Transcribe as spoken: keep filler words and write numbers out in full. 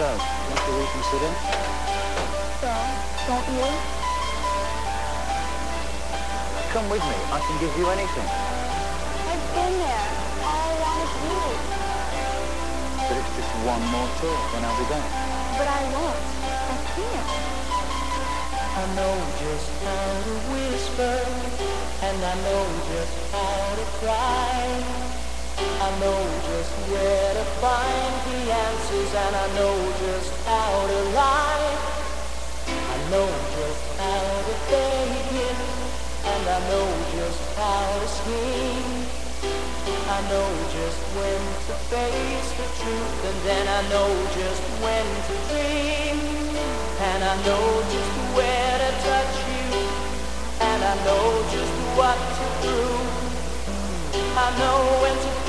So, want to reconsider? So, don't you? Come with me. I can give you anything. I've been there. All I want is you. But it's just one more tour, then I'll be gone. But I won't. I can't. I know just how to whisper, and I know just how to cry. I know just where to find the answers, and I know just how to lie. I know just how to fake it, and I know just how to scheme. I know just when to face the truth, and then I know just when to dream. And I know just where to touch you, and I know just what to prove. I know when to